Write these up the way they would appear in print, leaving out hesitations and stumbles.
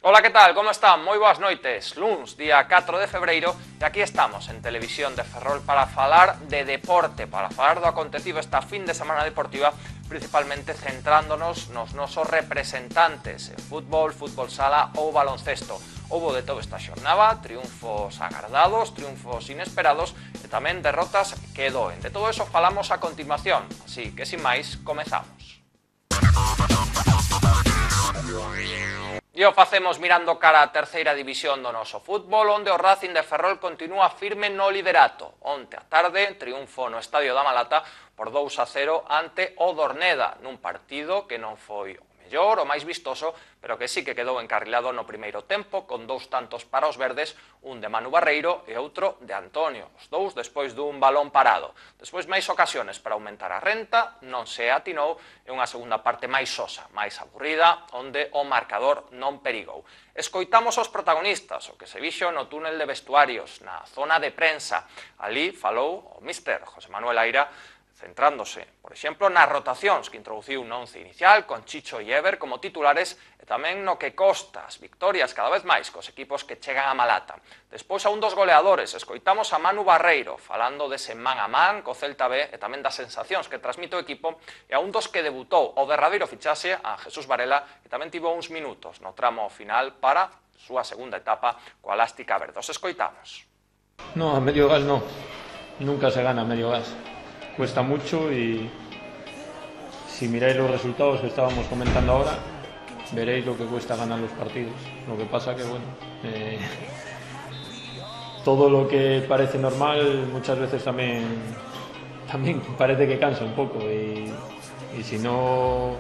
Ola, que tal? Como están? Moi boas noites. Luns, día 4 de febreiro, e aquí estamos en Televisión de Ferrol para falar de deporte, para falar do acontecido esta fin de semana deportiva, principalmente centrándonos nos nosos representantes en fútbol, fútbol sala ou baloncesto. Houbo de todo esta xornada, triunfos agardados, triunfos inesperados e tamén derrotas que doen. De todo eso falamos a continuación, así que sin máis, comezamos. E o facemos mirando cara a terceira división do noso fútbol, onde o Racing de Ferrol continúa firme no liderato. Onte á tarde, triunfo no Estadio da Malata por 2-0 ante o Dorneda, nun partido que non foi o mellor, o máis vistoso, pero que sí que quedou encarrilado no primeiro tempo, con 2 tantos para os verdes, un de Manu Barreiro e outro de Antonio, os dous despois dun balón parado. Despois máis ocasións para aumentar a renta, non se atinou, e unha segunda parte máis sosa, máis aburrida, onde o marcador non perigou. Escoitamos os protagonistas, o que se vixo no túnel de vestuarios, na zona de prensa. Ali falou o míster José Manuel Aira, centrándose, por exemplo, nas rotacións que introduciu no once inicial, con Chicho e Ever como titulares, e tamén no que costa as victorias cada vez máis cos equipos que chegan a Malata. Despois a un dos goleadores, escoitamos a Manu Barreiro, falando dese man a man co Celta B e tamén das sensacións que transmite o equipo, e a un dos que debutou o derradeiro fichaxe, a Jesús Varela, que tamén tivo uns minutos no tramo final para a súa segunda etapa coa elástica verde. Os escoitamos. No, a medio gas no, nunca se gana a medio gas. Cuesta mucho y si miráis los resultados que estábamos comentando ahora, veréis lo que cuesta ganar los partidos. Lo que pasa que, bueno, todo lo que parece normal muchas veces también parece que cansa un poco y si no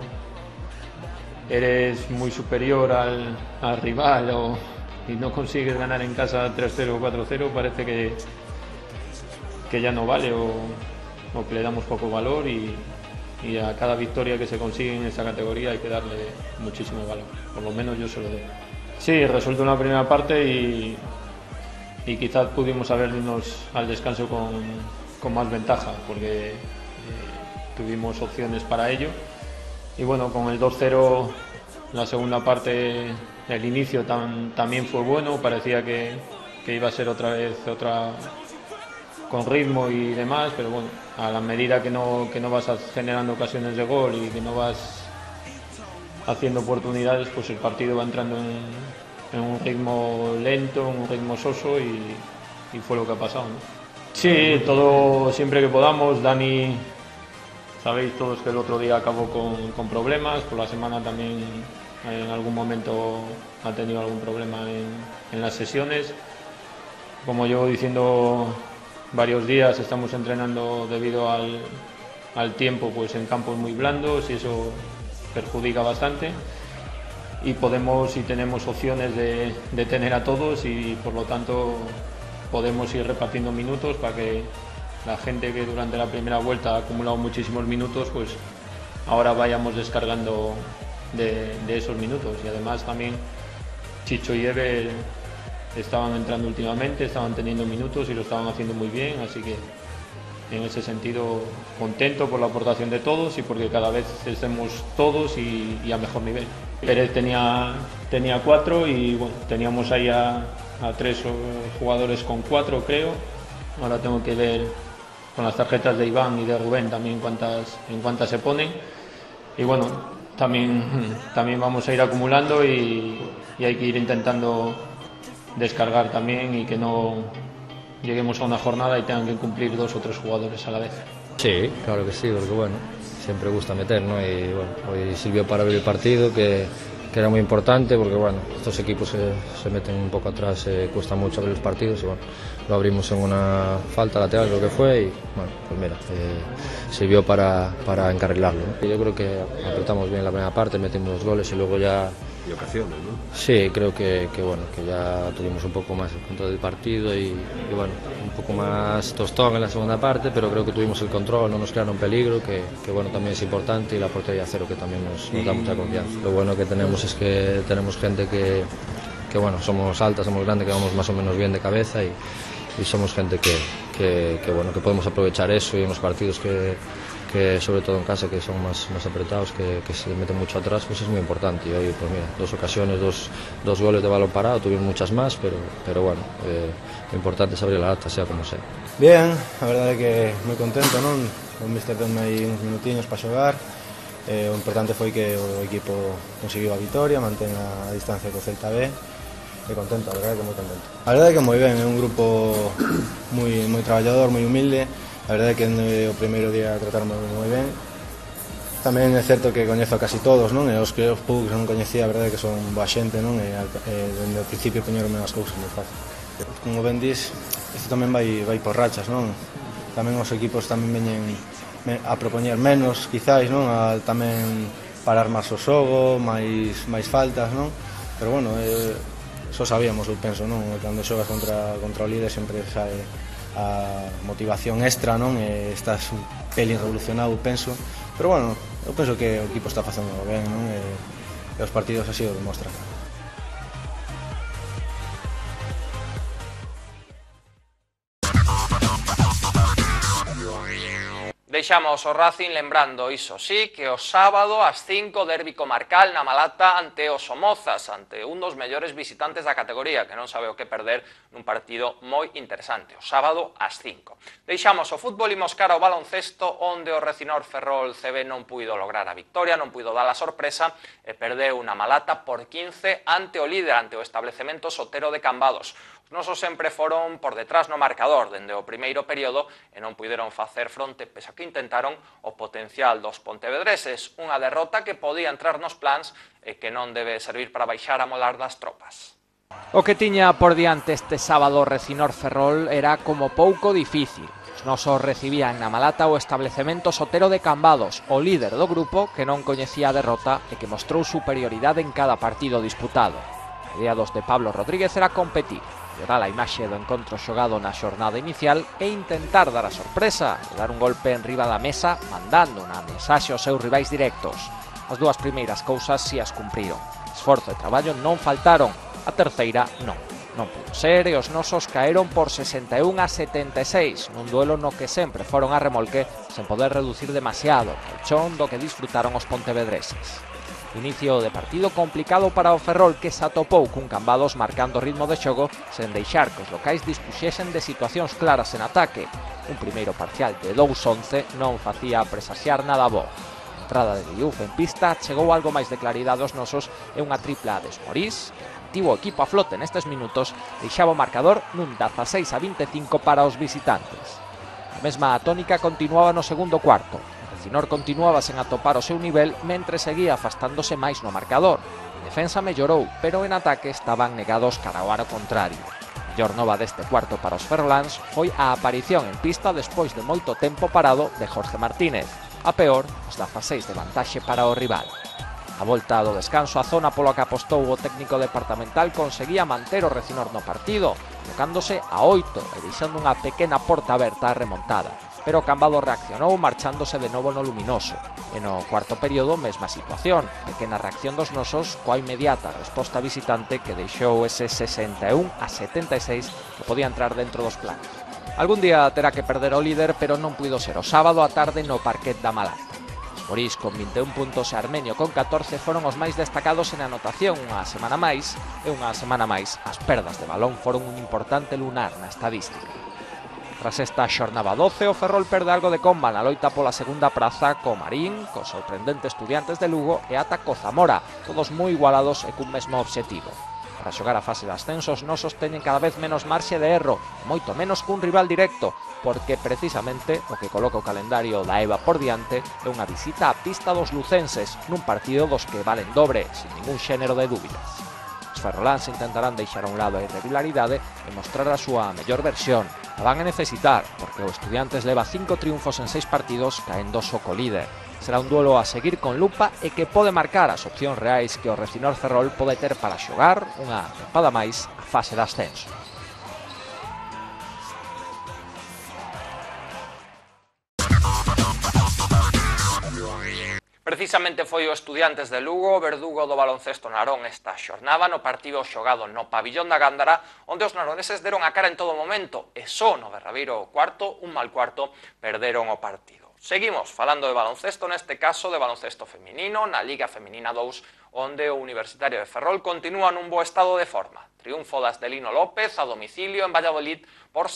eres muy superior al rival y no consigues ganar en casa 3-0 o 4-0, parece que ya no vale o que le damos poco valor y a cada victoria que se consigue en esta categoría hay que darle muchísimo valor, por lo menos yo se lo doy. Sí, resultó una primera parte y quizás pudimos habernos al descanso con más ventaja porque tuvimos opciones para ello y bueno, con el 2-0 la segunda parte, el inicio también fue bueno, parecía que iba a ser otra con ritmo y demás, pero bueno, a la medida que no vas generando ocasiones de gol y que no vas haciendo oportunidades, pues el partido va entrando en un ritmo lento, en un ritmo soso y fue lo que ha pasado, ¿no? Sí, todo siempre que podamos. Dani, sabéis todos que el otro día acabó con problemas, por la semana también en algún momento ha tenido algún problema en las sesiones. Como llevo diciendo varios días, estamos entrenando debido al tiempo pues en campos muy blandos y eso perjudica bastante y tenemos opciones de tener a todos y por lo tanto podemos ir repartiendo minutos para que la gente que durante la primera vuelta ha acumulado muchísimos minutos pues ahora vayamos descargando de esos minutos y además también Chicho y Eve estaban entrando últimamente, estaban teniendo minutos y lo estaban haciendo muy bien, así que en ese sentido contento por la aportación de todos y porque cada vez estemos todos y a mejor nivel. Pérez tenía 4 y bueno, teníamos ahí a 3 jugadores con 4 creo, ahora tengo que ver con las tarjetas de Iván y de Rubén también en cuántas se ponen y bueno, también vamos a ir acumulando y hay que ir intentando descargar también y que no lleguemos a una jornada y tengan que cumplir 2 o 3 jugadores a la vez. Sí, claro que sí, porque bueno, siempre gusta meter, ¿no? Y bueno, hoy sirvió para abrir el partido, que era muy importante, porque bueno, estos equipos se meten un poco atrás, cuesta mucho abrir los partidos y bueno, lo abrimos en una falta lateral creo que fue y bueno, pues mira, sirvió para encarrilarlo, ¿no? Yo creo que apretamos bien la primera parte, metimos 2 goles y luego ya y ocasiones, ¿no? Sí, creo que bueno, que ya tuvimos un poco más el control del partido y bueno, un poco más tostón en la segunda parte, pero creo que tuvimos el control, no nos crearon peligro, que bueno, también es importante y la portería cero que también nos da mucha confianza. Lo bueno que tenemos es que tenemos gente que bueno, somos altas, somos grandes, que vamos más o menos bien de cabeza y somos gente que bueno, que podemos aprovechar eso y en los partidos que sobre todo en casa, que son más apretados, que se meten mucho atrás, pues es muy importante. Y hoy, pues mira, 2 ocasiones, dos goles de balón parado, tuvimos muchas más, pero bueno, lo importante es abrir la lata, sea como sea. Bien, a verdade é que moi contento, non? O míster deu-me aí uns minutiños para xogar. O importante foi que o equipo conseguiu a vitoria, mantén a distancia co Celta B. E contento, a verdade é que moi contento. A verdade é que moi ben, é un grupo moi traballador, moi humilde. A verdade é que o primeiro día tratarme moi ben. Tamén é certo que coñezo a casi todos, non? E os poucos non coñecía, a verdade é que son boa xente, non? E dende o principio poñeronme as cousas moi fácil. Como ben dis, isto tamén vai por rachas, non? Tamén os equipos tamén veñen a propoñer menos, quizáis, non? A tamén parar máis o xogo, máis faltas, non? Pero bueno, só sabíamos, eu penso, non? Cando xogas contra o líder sempre sae a motivación extra, non? Estás un pelín revolucionado, penso, pero bueno, eu penso que o equipo está facendo ben, non? E os partidos así o demostran. Deixamos o Racing lembrando, iso sí, que o sábado ás 5 derbi comarcal na Malata ante os Somozas, ante un dos mellores visitantes da categoría, que non sabe o que perder nun partido moi interesante, o sábado ás 5. Deixamos o fútbol e moscar ao baloncesto, onde o Recinor Ferrol CB non puido lograr a victoria, non puido dar a sorpresa e perdeu na Malata por 15 ante o líder, ante o establecemento Sotero de Cambados. Os nosos sempre foron por detrás no marcador dende o primeiro período e non puideron facer fronte, pese a que intentaron, o potencial dos pontevedreses, unha derrota que podía entrar nos plans e que non debe servir para baixar a molar das tropas. O que tiña por diante este sábado Recinor Ferrol era como pouco difícil. Os nosos recibían na Malata o establecemento Sotero de Cambados, o líder do grupo que non coñecía a derrota e que mostrou superioridade en cada partido disputado. A idea dos de Pablo Rodríguez era competir, mellorar a imaxe do encontro xogado na xornada inicial e intentar dar a sorpresa e dar un golpe en riba da mesa, mandando unha mensaxe aos seus rivais directos. As dúas primeiras cousas si as cumpriron. Esforzo e traballo non faltaron, a terceira non pudo ser e os nosos caeron por 61-76 nun duelo no que sempre foron a remolque sen poder reducir demasiado o colchón do que disfrutaron os pontevedreses. Inicio de partido complicado para o Ferrol, que se atopou cun Cambados marcando ritmo de xogo sen deixar que os locais dispuxesen de situacións claras en ataque. Un primeiro parcial de 2-11 non facía presaxiar nada bo. A entrada de Diouf en pista chegou algo máis de claridade aos nosos e unha tripla de Esmorís, que mantivo o equipo a flote nestes minutos, deixaba o marcador nun 16-25 para os visitantes. A mesma tónica continuaba no segundo cuarto. O Recinor continuaba sen atopar o seu nivel mentre seguía afastándose máis no marcador. En defensa mellorou, pero en ataque estaban negados cara ao aro contrario. A mellor nova deste cuarto para os ferroláns foi a aparición en pista despois de moito tempo parado de Jorge Martínez. A peor, os 16 de vantaxe para o rival. A volta do descanso, a zona polo que apostou o técnico departamental conseguía manter o Recinor no partido, colocándose a 8 e deixando unha pequena porta aberta a remontada. Pero Cambados reaccionou marchándose de novo no luminoso. E no cuarto período, mesma situación, pequena reacción dos nosos coa inmediata resposta visitante que deixou ese 61-76 que podía entrar dentro dos planos. Algún día terá que perder o líder, pero non puido ser o sábado á tarde no parquet da Malata. Esmorís con 21 puntos e Armenio con 14 foron os máis destacados en anotación unha semana máis, e unha semana máis as perdas de balón foron un importante lunar na estadística. Tras esta xornada 12, o Ferrol perde algo de comba na loita pola segunda praza co Marín, co sorprendente Estudiantes de Lugo e ata co Zamora, todos moi igualados e cun mesmo obxectivo. Para xogar a fase de ascenso, os nosos teñen cada vez menos marxe de erro, moito menos cun rival directo, porque precisamente o que coloca o calendario da EVA por diante é unha visita á pista dos lucenses nun partido dos que valen dobre, sin ningún xénero de dúbidas. Os ferroláns intentarán deixar a un lado a irregularidade e mostrar a súa mellor versión. A van a necesitar, porque o Estudiantes leva 5 triunfos en 6 partidos caendo só co líder. Será un duelo a seguir con lupa e que pode marcar as opcións reais que o Recinor Ferrol pode ter para xogar unha tempada máis a fase de ascenso. Precisamente foi o Estudiantes de Lugo, verdugo do baloncesto narón esta xornada no partido xogado no pabillón da Gándara, onde os naroneses deron a cara en todo momento e só no derradeiro cuarto, un mal cuarto, perderon o partido. Seguimos falando de baloncesto, neste caso de baloncesto feminino, na Liga Feminina 2, onde o Universitario de Ferrol continúa nun bo estado de forma. Triunfo das de Lino López a domicilio en Valladolid por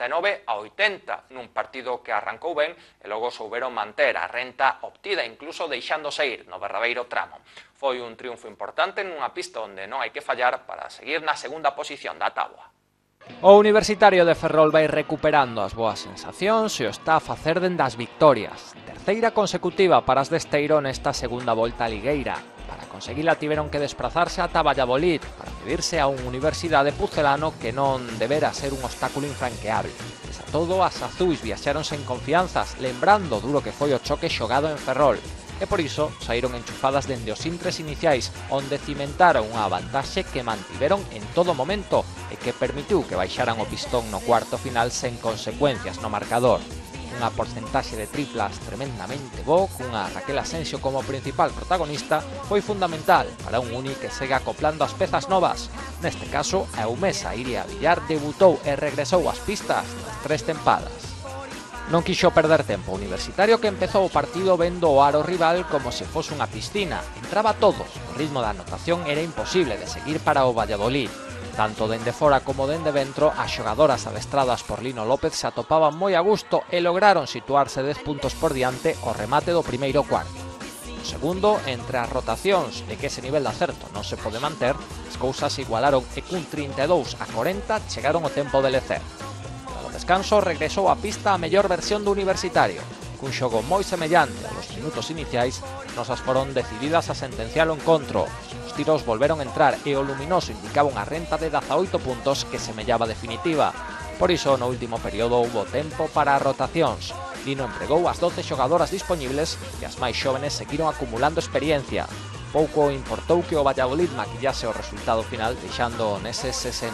69-80, nun partido que arrancou ben e logo souberon manter a renta obtida, incluso deixándose ir no derradeiro tramo. Foi un triunfo importante nunha pista onde non hai que fallar para seguir na segunda posición da táboa. O Universitario de Ferrol vai recuperando as boas sensacións e o está a facer dende as victorias. Terceira consecutiva para as de Esteiro nesta segunda volta ligueira. Para conseguila tiveron que desplazarse ata Valladolid para medirse a un Universidade pucelano que non debera ser un obstáculo infranqueable. Pese a todo, as azuis viaxaron sen confianzas, lembrando o duro que foi o choque xogado en Ferrol. E por iso saíron enchufadas dende os intres iniciais, onde cimentaron unha vantaxe que mantiveron en todo momento e que permitiu que baixaran o pistón no cuarto final sen consecuencias no marcador. Unha porcentaxe de triplas tremendamente bo, cunha Raquel Asensio como principal protagonista, foi fundamental para un Uni que segue acoplando as pezas novas. Neste caso, a eumesa Iria Villar debutou e regresou ás pistas nas 3 tempadas. Non quixo perder tempo o Universitario, que empezou o partido vendo o aro rival como se fose unha piscina. Entraba a todos, o ritmo da anotación era imposible de seguir para o Valladolid. Tanto dende fora como dende dentro, as xogadoras adestradas por Lino López se atopaban moi a gusto e lograron situarse 10 puntos por diante ao remate do primeiro cuarto. No segundo, entre as rotacións e que ese nivel de acerto non se pode manter, as cousas se igualaron e cun 32-40 chegaron o tempo de lecer. No descanso regresou a pista a mellor versión do Universitario. Cun xogo moi semellante aos minutos iniciais, nosas foron decididas a sentenciar o encontro. Os tiros volveron a entrar e o luminoso indicaba unha renta de 18 puntos que semellaba definitiva. Por iso, no último período houbo tempo para as rotacións. Lino empregou as 12 xogadoras dispoñibles e as máis xóvenes seguiron acumulando experiencia. Pouco importou que o Valladolid maquillase o resultado final, deixando nese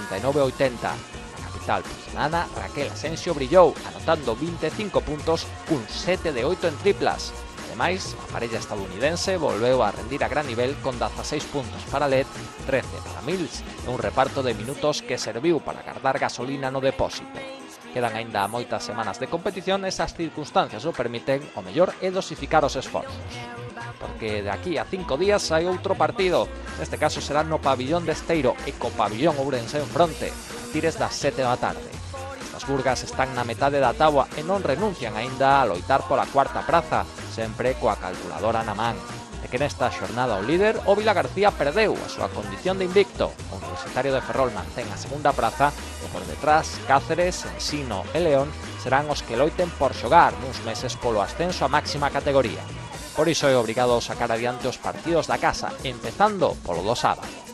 69-80. Tal pucelana, Raquel Asensio brillou, anotando 25 puntos, cun 7 de 8 en triplas. Ademais, a parella estadounidense volveu a rendir a gran nivel con 16 puntos para Led, 13 para Mills e un reparto de minutos que serviu para guardar gasolina no depósito. Quedan aínda moitas semanas de competición e esas circunstancias o permiten, o mellor é dosificar os esforzos. Porque de aquí a 5 días hai outro partido, neste caso será no pabillón de Esteiro e co pabillón Ourense en fronte, tires das 7 da tarde. Estas burgas están na metade da táboa e non renuncian aínda a loitar pola cuarta praza, sempre coa calculadora na man. E que nesta xornada o líder, o Vilagarcía, perdeu a súa condición de invicto. O Universitario de Ferrol mantén a segunda praza e por detrás Cáceres, Ensino e León serán os que loiten por xogar nuns meses polo ascenso a máxima categoría. Por iso é obrigado a sacar adiante os partidos da casa, empezando polo do sábado.